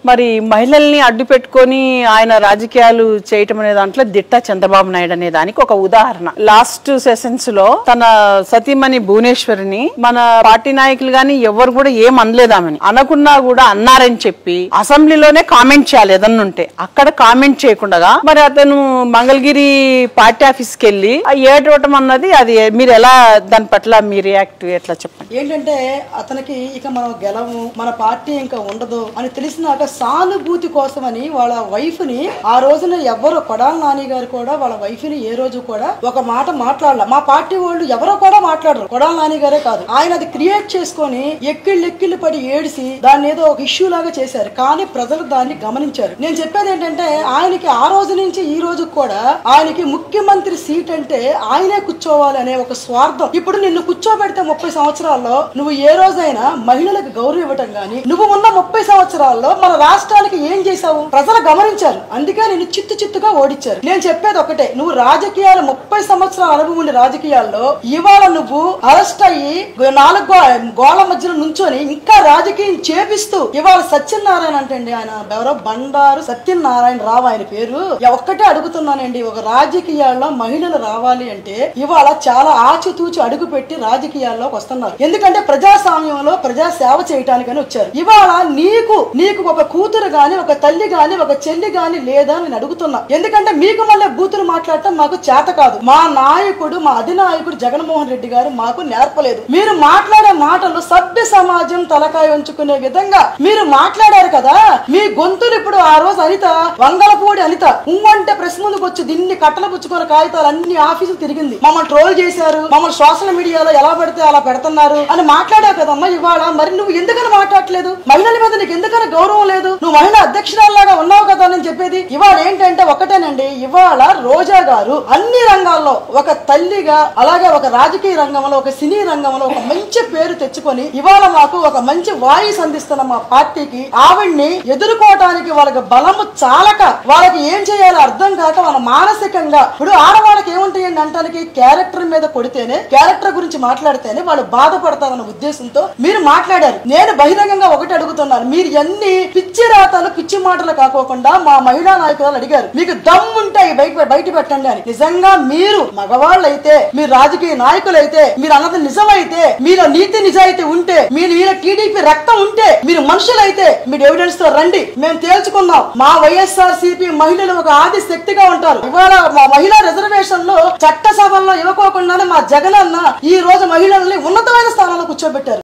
మరి మహిళల్ని అడ్డు పెట్టుకొని ఆయన రాజకీయాలు చేయటం అనే దాంట్లో దిట్ట చంద్రబాబు నాయుడు అనే దానికి ఒక ఉదాహరణ. లాస్ట్ సెషన్స్ లో తన సతీమణి భువనేశ్వరిని మన పార్టీ నాయకులు గాని ఎవరు కూడా ఏం అనలేదామని, అనకున్నా కూడా అన్నారని చెప్పి అసెంబ్లీలోనే కామెంట్ చేయాలి ఏదన్నుంటే, అక్కడ కామెంట్ చేయకుండా మరి అతను మంగళగిరి పార్టీ ఆఫీస్ కి వెళ్ళి ఏడవటం అన్నది అది మీరు ఎలా దాని పట్ల మీ రియాక్ట్ ఎట్లా చెప్పండి? ఏంటంటే అతనికి ఇక మనం గెలము, మన పార్టీ ఇంకా ఉండదు అని తెలిసినాక సానుభూతి కోసమని వాళ్ళ వైఫ్ ని ఆ రోజున ఎవరో కొడాలి నాని గారు కూడా వాళ్ళ వైఫ్ ని ఏ రోజు కూడా ఒక మాట మాట్లాడాల. మా పార్టీ వాళ్ళు ఎవరో కూడా మాట్లాడరు, కొడాలి నాని గారే కాదు. ఆయన అది క్రియేట్ చేసుకొని ఎక్కిళ్ళు పడి ఏడిసి దాన్ని ఏదో ఒక ఇష్యూ లాగా చేశారు. కానీ ప్రజలు దాన్ని గమనించారు. నేను చెప్పేది ఏంటంటే ఆయనకి ఆ రోజు నుంచి ఈ రోజు కూడా ఆయనకి ముఖ్యమంత్రి సీట్ అంటే ఆయనే కూర్చోవాలి అనే ఒక స్వార్థం. ఇప్పుడు నిన్ను కూర్చోబెడితే 30 సంవత్సరాల్లో నువ్వు ఏ రోజైనా మహిళలకు గౌరవం ఇవ్వటం గానీ, నువ్వు ఉన్న 30 సంవత్సరాల్లో మన రాష్ట్రానికి ఏం చేశావు ప్రజలు గమనించారు. అందుకే నేను చిత్తుగా ఓడించారు. నేను చెప్పేది ఒకటే, నువ్వు రాజకీయాలు 30 సంవత్సరాల అనుభవం ఉండే రాజకీయాల్లో ఇవాళ నువ్వు అరెస్ట్ అయ్యి 4 గోళ్ల మధ్యలో నుంచొని ఇంకా రాజకీయం చేపిస్తూ ఇవాళ సత్యనారాయణ అంటే ఆయన ఎవరో బండారు సత్యనారాయణ రావు ఆయన పేరు. ఒక్కటే అడుగుతున్నానండి, ఒక రాజకీయాల్లో మహిళలు రావాలి అంటే ఇవాళ చాలా ఆచితూచి అడుగు పెట్టి రాజకీయాల్లోకి వస్తున్నారు. ఎందుకంటే ప్రజాస్వామ్యంలో ప్రజా సేవ చేయటానికని వచ్చారు. ఇవాళ నీకు ఒక కూతురు గాని, ఒక తల్లి గాని, ఒక చెల్లి గాని లేదా నేను అడుగుతున్నా. ఎందుకంటే మీకు మళ్ళీ బూతులు మాట్లాడటం మాకు చేత కాదు. మా నాయకుడు, మా అధినాయకుడు జగన్మోహన్ రెడ్డి గారు మాకు నేర్పలేదు. మీరు మాట్లాడే మాటలు సభ్య సమాజం తలకాయ ఉంచుకునే విధంగా మీరు మాట్లాడారు కదా. మీ గొంతులు ఇప్పుడు ఆ రోజు అనిత, వంగలపూడి అనిత అంటే ప్రెస్ ముందుకు వచ్చి దీన్ని కట్టలు పుచ్చుకున్న కాగితాలు అన్ని ఆఫీసులు తిరిగింది. మమ్మల్ని ట్రోల్ చేశారు, మమ్మల్ని సోషల్ మీడియాలో ఎలా పడితే అలా పెడుతున్నారు అని మాట్లాడావు కదమ్మా. ఇవాళ మరి నువ్వు ఎందుకని మాట్లాడలేదు? మహిళల మీద నీకు ఎందుకని గౌరవం లేదు? నువ్వు మహిళా అధ్యక్షురాల్లాగా ఉన్నావు కదా అని చెప్పేది. ఇవాళ ఏంటంటే ఒకటేనండి, ఇవాళ రోజా గారు అన్ని రంగాల్లో ఒక తల్లిగా, అలాగే ఒక రాజకీయ రంగంలో, ఒక సినీ రంగంలో ఒక మంచి పేరు తెచ్చుకొని ఇవాళ మాకు ఒక మంచి వాయిస్ అందిస్తున్న మా పార్టీకి ఆవిడ్ని ఎదుర్కోవటానికి వాళ్ళకి బలము చాలక వాళ్ళకి ఏం చేయాలో అర్థం కాక వాళ్ళ మానసికంగా ఇప్పుడు ఆడవాళ్ళకి ఏముంటాయండి అంటానికి క్యారెక్టర్ మీద కొడితేనే, క్యారెక్టర్ గురించి మాట్లాడితేనే వాళ్ళు బాధపడతారన్న ఉద్దేశంతో మీరు మాట్లాడారు. నేను బహిరంగంగా ఒకటి అడుగుతున్నాను, మీరు ఎన్ని పిచ్చి రాతలు పిచ్చి మాటలు కాకోకుండా మా మహిళా నాయకులు అడిగారు, మీకు దమ్ముంటే బయట పెట్టండి అని. నిజంగా మీరు మగవాళ్ళు అయితే, మీరు రాజకీయ నాయకులు అయితే, మీరు అన్నది నిజమైతే, మీరు నీతి నిజాయితీ ఉంటే, మీరు టీడీపీ రక్తం ఉంటే, మీరు మనుషులైతే మీరు ఎవిడెన్స్ తో రండి, మేము తేల్చుకుందాం. మా వైఎస్ఆర్సీపీ మహిళలు ఒక ఆది శక్తిగా ఉంటారు. ఇవాళ మా మహిళా రిజర్వేషన్ లో చట్టసభల్లో ఇవ్వకోకుండానే మా జగనన్న ఈ రోజు మహిళల్ని ఉన్నతమైన స్థానంలో కూర్చోబెట్టారు.